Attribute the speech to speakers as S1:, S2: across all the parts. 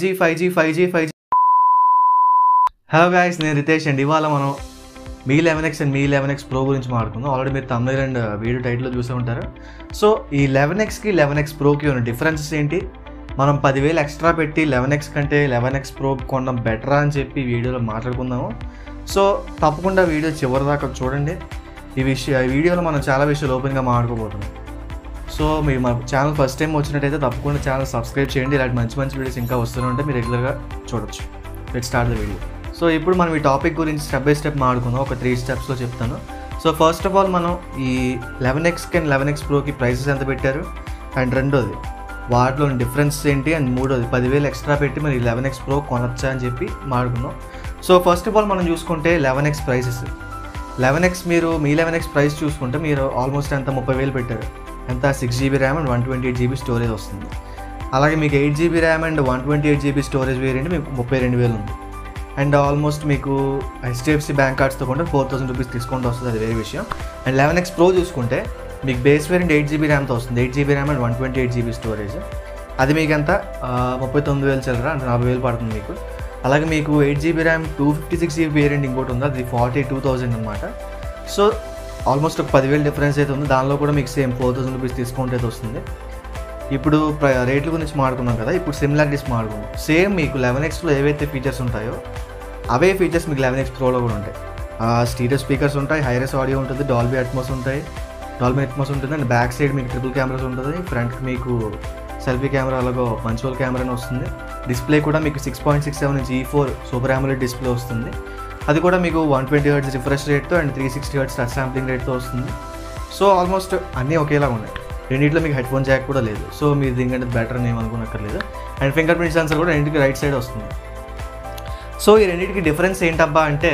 S1: 5G. Hello guys, నేను రితేష్ అండి. ఇవాళ మనం మీ 11X and me 11X Pro గురించి మాట్లాడుకుందాం. ఆల్రెడీ మీరు thumbnail అండ్ వీడియో టైటిల్లో చూసే ఉంటారు. సో ఈ 11Xకి 11X Proకి ఉన్న డిఫరెన్సెస్ ఏంటి, మనం 10,000 ఎక్స్ట్రా పెట్టి 11X కంటే 11X Pro కొనడం బెటరా అని చెప్పి వీడియోలో మాట్లాడుకుందాము. సో తప్పకుండా వీడియో చివరి దాకా చూడండి. ఈ వీడియోలో మనం చాలా విషయాలు ఓపెన్గా మాట్లాడుకోబోతున్నాం. సో మీరు మా ఛానల్ ఫస్ట్ టైం వచ్చినట్టయితే తప్పకుండా ఛానల్ సబ్స్క్రైబ్ చేయండి. ఇలాంటి మంచి వీడియోస్ ఇంకా వస్తూనే ఉంటే మీరు రెగ్యులర్గా చూడొచ్చు. Let's start the video. So ఇప్పుడు మనం ఈ టాపిక్ గురించి స్టెప్ బై స్టెప్ మాట్లాడుకుందాం. ఒక 3 స్టెప్స్లో చెప్తాను. సో ఫస్ట్ ఆఫ్ ఆల్ మనం ఈ 11Xకి అండ్ 11X Proకి ప్రైసెస్ ఎంత పెట్టారు, అండ్ రెండోది వాటిలో డిఫరెన్స్ ఏంటి, అండ్ మూడోది 10,000 ఎక్స్ట్రా పెట్టి మరి 11X Pro కొనొచ్చా అని చెప్పి మాట్లాడుకుందాం. సో ఫస్ట్ ఆఫ్ ఆల్ మనం చూసుకుంటే 11X ప్రైసెస్. 11X మీరు మీ 11X ప్రైస్ చూసుకుంటే మీరు ఆల్మోస్ట్ ఎంత 30,000 పెట్టారు. ఎంత 6GB RAM and 128GB storage వస్తుంది. అలాగే మీకు 8GB RAM and 128GB storage variant మీకు 32,000 ఉంది. అండ్ ఆల్మోస్ట్ మీకు HDFC బ్యాంక్ కార్డ్స్తో కూడా 4,000 రూపీస్ డిస్కౌంట్ వస్తుంది, అది వేరే విషయం. అండ్ 11X Pro చూసుకుంటే మీకు బేస్ వేరియంట్ 8GB ర్యామ్తో వస్తుంది. 8GB RAM and 128GB storage. అది మీకు ఎంత 39,000 చిల్లర, అంటే 40,000 పడుతుంది మీకు. అలాగే మీకు 8GB ర్యామ్ 256GB వేరియంట్ ఇంకోటి ఉంది, అది 42,000 అనమాట. సో ఆల్మోస్ట్ ఒక 10,000 డిఫరెన్స్ అయితే ఉంది. దానిలో కూడా మీకు సేమ్ 4,000 రూపీస్ డిస్కౌంట్ అయితే వస్తుంది. ఇప్పుడు రేట్ల గురించి మాట్లాడుకున్నాం కదా, ఇప్పుడు సిమిలారిటీస్ మాట్లాడుకుందాం. సేమ్ మీకు 11Xలో ఏవైతే ఫీచర్స్ ఉంటాయో అవే ఫీచర్స్ మీకు 11X Proలో కూడా ఉంటాయి. స్టీరియో స్పీకర్స్ ఉంటాయి, హైరెస్ ఆడియో ఉంటుంది, డాల్బీ అట్మాస్ ఉంటుంది. అండ్ బ్యాక్ సైడ్ మీకు ట్రిపుల్ కెమెరాస్ ఉంటుంది. ఫ్రంట్కి మీకు సెల్ఫీ కెమెరా అలాగో పంచువల్ కెమెరానే వస్తుంది. డిస్ప్లే కూడా మీకు 6.67 inch E4 super AMOLED display వస్తుంది. అది కూడా మీకు 120Hz రిఫ్రెష్ రేట్తో అండ్ 360Hz టచ్ శాంప్లింగ్ రేట్తో వస్తుంది. సో ఆల్మోస్ట్ అన్నీ ఒకేలా ఉన్నాయి. రెండింటిలో మీకు హెడ్ ఫోన్ జాక్ కూడా లేదు. సో మీరు దీనికంటే బెటర్ అని ఏమనుకోనక్కర్లేదు. అండ్ ఫింగర్ ప్రింట్ సెన్సర్ కూడా రెండింటికి రైట్ సైడ్ వస్తుంది. సో ఈ రెండింటికి డిఫరెన్స్ ఏంటబ్బా అంటే,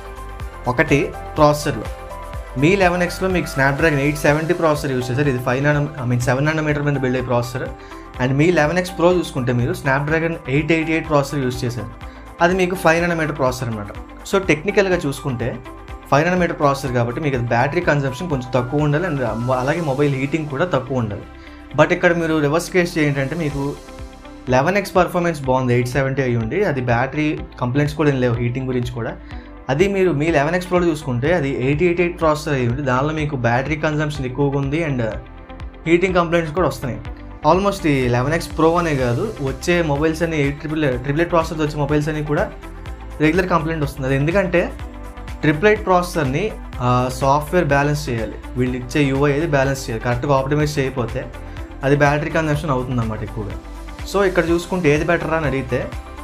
S1: ఒకటి ప్రాసెసర్లో మీ 11Xలో మీకు స్నాప్డ్రాగన్ 870 ప్రాసెసర్ యూజ్ చేశారు. ఇది 7 nanometer మీద బిల్డ్ అయ్యే processor. And me 11X Pro చూసుకుంటే మీరు స్నాప్డ్రాగన్ 888 ప్రాసెసర్ యూజ్ చేశారు. అది మీకు 5 nanometer ప్రాసెసర్ అనమాట. సో టెక్నికల్గా చూసుకుంటే 5 nanometer ప్రాసెసర్ కాబట్టి మీకు బ్యాటరీ కన్సంప్షన్ కొంచెం తక్కువ ఉండాలి, అండ్ అలాగే మొబైల్ హీటింగ్ కూడా తక్కువ ఉండాలి. బట్ ఇక్కడ మీరు రివర్స్ కేస్ ఏంటంటే, మీకు 11X పర్ఫార్మెన్స్ బాగుంది, 870 అయ్యి ఉండి అది బ్యాటరీ కంప్లైంట్స్ కూడా ఏం లేవు హీటింగ్ గురించి కూడా. అది మీరు మీ 11X Pro చూసుకుంటే అది 888 ప్రాసెసర్ అయ్యి ఉంది, దానిలో మీకు బ్యాటరీ కన్సంప్షన్ ఎక్కువగా ఉంది అండ్ హీటింగ్ కంప్లైంట్స్ కూడా వస్తున్నాయి. ఆల్మోస్ట్ ఈ 11X Pro అనే కాదు, వచ్చే మొబైల్స్ అన్ని 888 ప్రాసెసర్ వచ్చే మొబైల్స్ అన్ని కూడా రెగ్యులర్ కంప్లైంట్ వస్తుంది. అది ఎందుకంటే 888 ప్రాసెసర్ని సాఫ్ట్వేర్ బ్యాలెన్స్ చేయాలి, వీళ్ళు ఇచ్చే UI అది బ్యాలెన్స్ చేయాలి. కరెక్ట్గా ఆప్టిమైజ్ చేయకపోతే అది బ్యాటరీ కన్సంప్షన్ అవుతుంది అన్నమాట ఎక్కువగా. సో ఇక్కడ చూసుకుంటే ఏది బెటర్ అని అడిగితే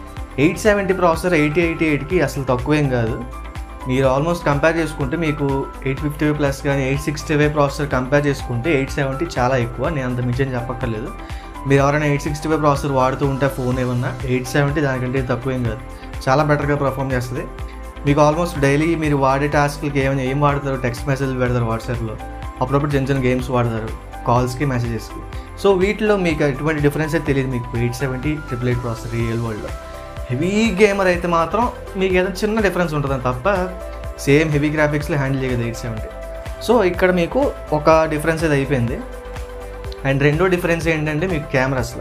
S1: 870 ప్రాసెసర్ 888కి అసలు తక్కువేం కాదు. మీరు ఆల్మోస్ట్ కంపేర్ చేసుకుంటే మీకు 850 ప్లస్ కానీ 865 ప్రాసెసర్ కంపేర్ చేసుకుంటే 870 చాలా ఎక్కువ. నేను అంత మించి చెప్పక్కర్లేదు. మీరు ఎవరైనా 865 ప్రాసెసర్ వాడుతూ ఉంటే ఫోన్ ఏమన్నా 870 దానికంటే తక్కువేం కాదు, చాలా బెటర్గా పర్ఫామ్ చేస్తుంది. మీకు ఆల్మోస్ట్ డైలీ మీరు వాడే టాస్క్లకి ఏం వాడతారు, టెక్స్ట్ మెసేజ్లు పెడతారు వాట్సాప్లో, అప్పుడప్పుడు చిన్న గేమ్స్ వాడతారు, కాల్స్కి మెసేజెస్కి. సో వీటిలో మీకు ఎటువంటి డిఫరెన్స్ అయితే తెలియదు. మీకు 870 888 ప్రాసెసర్ రియల్ వరల్డ్లో హెవీ గేమర్ అయితే మాత్రం మీకు ఏదైనా చిన్న డిఫరెన్స్ ఉంటుందని తప్ప సేమ్ హెవీ గ్రాఫిక్స్లో హ్యాండిల్ చేయదు 870. సో ఇక్కడ మీకు ఒక డిఫరెన్స్ అయితే అయిపోయింది. అండ్ రెండో డిఫరెన్స్ ఏంటంటే మీకు కెమెరాస్లో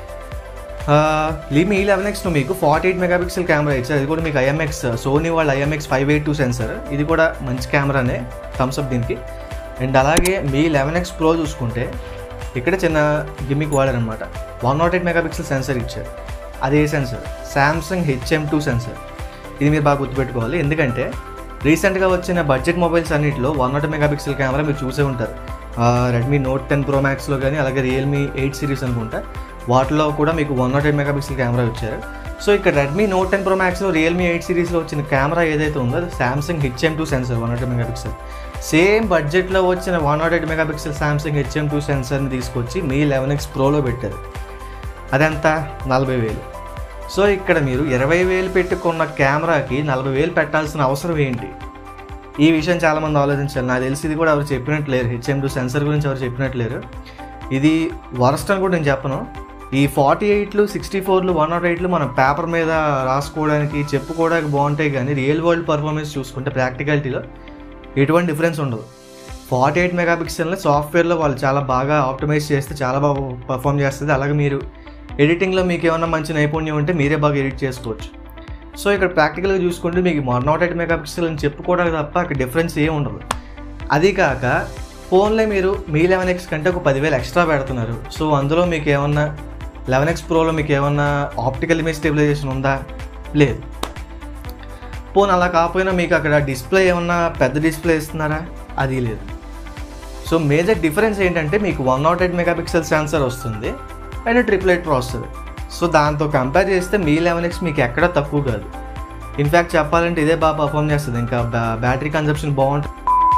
S1: మీ 11Xలో మీకు 48 మెగాపిక్సెల్ కెమెరా ఇచ్చారు. అది కూడా మీకు సోనీ వాళ్ళ IMX 582 సెన్సర్. ఇది కూడా మంచి కెమెరానే, థమ్స్అప్ దీనికి. అండ్ అలాగే మీ 11X Pro చూసుకుంటే ఇక్కడ చిన్న గిమ్మిక్ వాడారనమాట. 108 మెగాపిక్సెల్ సెన్సర్ ఇచ్చారు. అదే సెన్సర్ సామ్సంగ్ HM2 సెన్సర్. ఇది మీరు బాగా గుర్తుపెట్టుకోవాలి, ఎందుకంటే రీసెంట్గా వచ్చిన బడ్జెట్ మొబైల్స్ అన్నింటిలో 108 మెగాపిక్సెల్ కెమెరా మీరు చూసే ఉంటారు. రెడ్మీ Note 10 Pro Maxలో కానీ, అలాగే రియల్మీ 8 సిరీస్ అనుకుంటా, వాటిలో కూడా మీకు 108 మెగాపిక్సెల్ కెమెరా ఇచ్చారు. సో ఇక్కడ రెడ్మీ Note 10 Pro Maxలో రియల్మీ 8 సిరీస్లో వచ్చిన కెమెరా ఏదైతే ఉందో అది Samsung HM2 sensor 108 megapixel. Same బడ్జెట్లో వచ్చిన 108 మెగాపిక్సెల్ సామ్సంగ్ HM2 సెన్సర్ని తీసుకొచ్చి మీ 11X Proలో పెట్టారు. అదంతా 40,000. సో ఇక్కడ మీరు 20,000 పెట్టుకున్న కెమెరాకి 40,000 పెట్టాల్సిన అవసరం ఏంటి? ఈ విషయం చాలామంది ఆలోచించాలి. నాకు తెలిసి ఇది కూడా ఎవరు చెప్పినట్లేరు, HM2 సెన్సర్ గురించి ఎవరు చెప్పినట్లేరు. ఇది వరస్ట్ అని కూడా నేను చెప్పను. ఈ 48లు 64లు 108లు మనం పేపర్ మీద రాసుకోవడానికి చెప్పుకోవడానికి బాగుంటాయి, కానీ రియల్ వరల్డ్ పర్ఫార్మెన్స్ చూసుకుంటే ప్రాక్టికాలిటీలో ఎటువంటి డిఫరెన్స్ ఉండదు. 48 మెగాపిక్సెల్ని సాఫ్ట్వేర్లో వాళ్ళు చాలా బాగా ఆప్టిమైజ్ చేస్తే చాలా బాగా పర్ఫామ్ చేస్తుంది. అలాగే మీరు ఎడిటింగ్లో మీకు ఏమన్నా మంచి నైపుణ్యం ఉంటే మీరే బాగా ఎడిట్ చేసుకోవచ్చు. సో ఇక్కడ ప్రాక్టికల్గా చూసుకుంటే మీకు 108 మెగాపిక్సెల్ అని చెప్పుకోవడానికి తప్ప అక్కడ డిఫరెన్స్ ఏమి ఉండదు. అది కాక ఫోన్లో మీరు మీ 11X కంటే ఒక 10,000 ఎక్స్ట్రా పెడుతున్నారు. సో అందులో మీకు ఏమన్నా 11X ప్రోలో మీకు ఏమన్నా ఆప్టికల్ ఇమేజ్ స్టెబిలైజేషన్ ఉందా? లేదు. ఫోన్ అలా కాకపోయినా మీకు అక్కడ డిస్ప్లే ఏమన్నా పెద్ద డిస్ప్లే ఇస్తున్నారా? అది లేదు. సో మేజర్ డిఫరెన్స్ ఏంటంటే మీకు 108 మెగాపిక్సెల్ సెన్సార్ వస్తుంది అండ్ 888 ప్రాసెసర్. సో దాంతో కంపేర్ చేస్తే మీ 11X మీకు ఎక్కడ తక్కువ కాదు. ఇన్ఫ్యాక్ట్ చెప్పాలంటే ఇదే బాగా పర్ఫామ్ చేస్తుంది. ఇంకా బ్యాటరీ కన్జంప్షన్ బాగుంటుంది,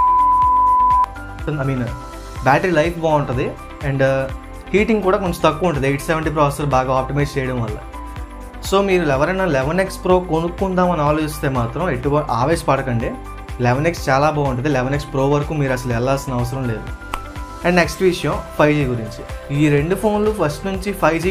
S1: బ్యాటరీ లైఫ్ బాగుంటుంది అండ్ హీటింగ్ కూడా కొంచెం తక్కువ ఉంటుంది 870 ప్రాసెసర్ బాగా ఆప్టిమైజ్ చేయడం వల్ల. సో మీరు ఎవరైనా 11X Pro కొనుక్కుందామని ఆలోచిస్తే మాత్రం ఆవేశపడకండి. 11X చాలా బాగుంటుంది. 11X Pro వరకు మీరు అసలు వెళ్ళాల్సిన అవసరం లేదు. అండ్ నెక్స్ట్ విషయం 5G గురించి. ఈ రెండు ఫోన్లు ఫస్ట్ నుంచి 5G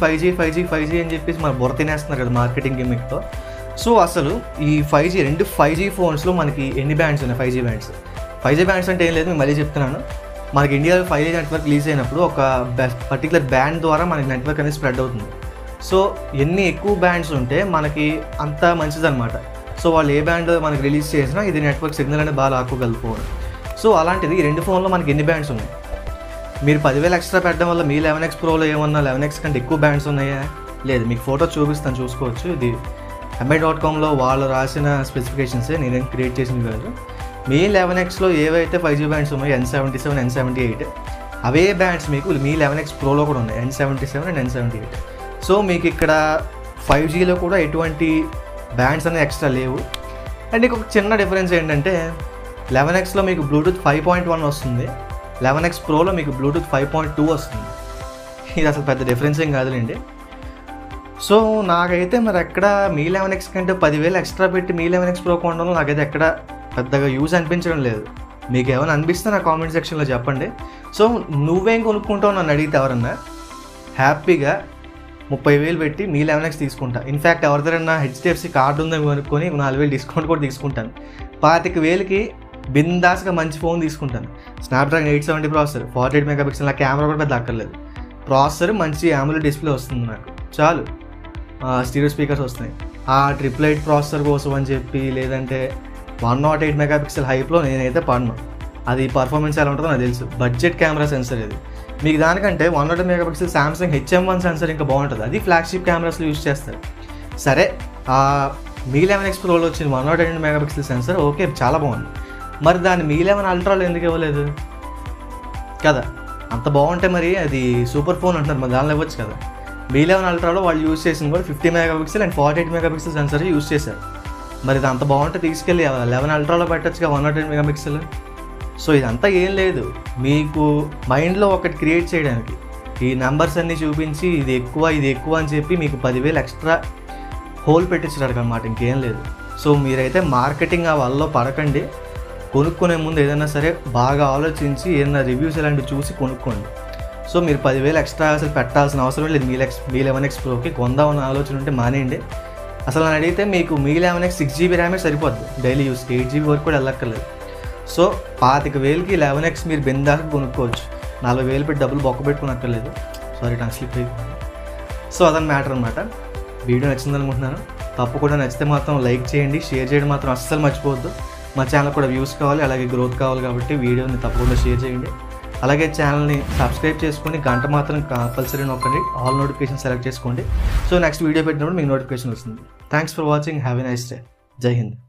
S1: అని చెప్పేసి మన బుర్ర తినేస్తున్నారు కదా మార్కెటింగ్ గిమిక్తో. సో అసలు ఈ 5G ఫోన్స్లో మనకి ఎన్ని బ్యాండ్స్ ఉన్నాయి? 5G bands. 5G బ్యాండ్స్ అంటే ఏం లేదు, నేను మళ్ళీ చెప్తున్నాను. మనకి ఇండియాలో 5G నెట్వర్క్ రిలీజ్ అయినప్పుడు ఒక పర్టికులర్ బ్యాండ్ ద్వారా మనకి నెట్వర్క్ అనేది స్ప్రెడ్ అవుతుంది. సో ఎన్ని ఎక్కువ బ్యాండ్స్ ఉంటే మనకి అంత మంచిదన్నమాట. సో వాళ్ళు ఏ బ్యాండ్ మనకి రిలీజ్ చేసినా ఇది నెట్వర్క్ సిగ్నల్ అనేది బాగా లాక్కోగలదు ఫోన్. సో అలాంటిది ఈ రెండు ఫోన్లో మనకి ఎన్ని బ్యాండ్స్ ఉన్నాయి? మీరు 10,000 ఎక్స్ట్రా పెట్టడం వల్ల మీ 11X Proలో ఏమన్నా 11X కంటే ఎక్కువ బ్యాండ్స్ ఉన్నాయా? లేదు. మీకు ఫోటో చూపిస్తాను, చూసుకోవచ్చు. ఇది mi.comలో వాళ్ళు రాసిన స్పెసిఫికేషన్సే, నేనేం క్రియేట్ చేసింది కాదు. మీ 11Xలో ఏవైతే 5G బ్యాండ్స్ ఉన్నాయో N77, N78 అవే బ్యాండ్స్ మీకు మీ 11X Proలో కూడా ఉన్నాయి, N77 అండ్ N78. సో మీకు ఇక్కడ 5Gలో కూడా ఎటువంటి బ్యాండ్స్ అనేవి ఎక్స్ట్రా లేవు. అండ్ ఇంకొక చిన్న డిఫరెన్స్ ఏంటంటే 11Xలో మీకు బ్లూటూత్ 5.1 వస్తుంది, 11X Proలో మీకు బ్లూటూత్ 5.2 వస్తుంది. ఇది అసలు పెద్ద డిఫరెన్స్ ఏం కాదులేండి. సో నాకైతే మరి ఎక్కడ మీ 11X కంటే 10,000 ఎక్స్ట్రా పెట్టి మీ 11X Pro కొనడంలో నాకైతే ఎక్కడ పెద్దగా యూజ్ అనిపించడం లేదు. మీకు ఏమైనా అనిపిస్తే నా కామెంట్ సెక్షన్లో చెప్పండి. సో నువ్వేం కొనుక్కుంటావు నన్ను అడిగితే ఎవరన్నా హ్యాపీగా 30,000 పెట్టి మీ 11X తీసుకుంటా. ఇన్ఫ్యాక్ట్ ఎవరిదైనా HDFC కార్డు ఉందని కొనుక్కొని 4,000 డిస్కౌంట్ కూడా తీసుకుంటాను. 25,000కి బిందాస్గా మంచి ఫోన్ తీసుకుంటాను. స్నాప్డ్రాగన్ 870 ప్రాసెసర్, 48 మెగాపిక్సెల్, నా కెమెరా కూడా పెద్ద అక్కర్లేదు. ప్రాసెసర్ మంచి AMOLED డిస్ప్లే వస్తుంది నాకు చాలు. స్టీరియో స్పీకర్స్ వస్తున్నాయి. ఆ 888 ప్రాసెసర్ కోసం అని చెప్పి లేదంటే 108 మెగాపిక్సెల్ హైప్లో నేనైతే పడను. అది పర్ఫార్మెన్స్ ఎలా ఉంటుందో నాకు తెలుసు. బడ్జెట్ కెమెరా సెన్సర్ ఇది. మీకు దానికంటే 108 మెగాపిక్సెల్ సామ్సంగ్ HM1 సెన్సర్ ఇంకా బాగుంటుంది. అది ఫ్లాగ్షిప్ కెమెరాస్లో యూజ్ చేస్తారు. సరే మీ 11X Proలో వచ్చిన 108 మెగాపిక్సెల్ సెన్సర్ ఓకే చాలా బాగుంది. మరి దాన్ని మీ 11 అల్ట్రాలో ఎందుకు ఇవ్వలేదు కదా? అంత బాగుంటే మరి అది సూపర్ ఫోన్ అంటున్నారు, మరి దానిలో ఇవ్వచ్చు కదా. మీ 11 అల్ట్రాలో వాళ్ళు యూజ్ చేసింది కూడా 50 megapixel and 48 megapixel sensor use చేశారు. మరి ఇది అంత బాగుంటే తీసుకెళ్ళి 11 అల్ట్రాలో పెట్టచ్చుగా 108 మెగాపిక్సెల్. సో ఇదంతా ఏం లేదు, మీకు మైండ్లో ఒకటి క్రియేట్ చేయడానికి ఈ నెంబర్స్ అన్నీ చూపించి ఇది ఎక్కువ అని చెప్పి మీకు 10,000 ఎక్స్ట్రా హోల్ పెట్టించడానికి అనమాట, ఇంకేం లేదు. సో మీరైతే మార్కెటింగ్ ఆ వాళ్ళలో పడకండి. కొనుక్కునే ముందు ఏదైనా సరే బాగా ఆలోచించి ఏదైనా రివ్యూస్ ఇలాంటివి చూసి కొనుక్కోండి. సో మీరు 10,000 ఎక్స్ట్రా అసలు పెట్టాల్సిన అవసరం లేదు. మీ 11X Proకి కొందామన్న ఆలోచన ఉంటే మానేయండి. అసలు నన్ను అడిగితే మీకు మీ 11X 6GB ర్యామే సరిపోద్ది డైలీ యూస్కి, 8GB వరకు కూడా వెళ్ళక్కర్లేదు. సో 25,000కి 11X మీరు బిందాక కొనుక్కోవచ్చు. 40,000 పెట్టి డబ్బులు బొక్క పెట్టుకునక్కర్లేదు. సారీ టంగ్ స్లిప్ అయిపోయింది. సో అదని మ్యాటర్ అనమాట. వీడియో నచ్చింది అనుకుంటున్నాను. తప్పకుండా నచ్చితే మాత్రం లైక్ చేయండి, షేర్ చేయడం మాత్రం అస్సలు మర్చిపోవద్దు. మా ఛానల్ కూడా వ్యూస్ కావాలి, అలాగే గ్రోత్ కావాలి కాబట్టి వీడియోని తప్పకుండా షేర్ చేయండి. అలాగే ఛానల్ని సబ్స్క్రైబ్ చేసుకొని గంట మాత్రం కంపల్సరీ నొక్కండి, ఆల్ నోటిఫికేషన్ సెలెక్ట్ చేసుకోండి. సో నెక్స్ట్ వీడియో పెట్టినప్పుడు మీకు నోటిఫికేషన్ వస్తుంది. Thanks for watching, have a nice day. జై హింద్.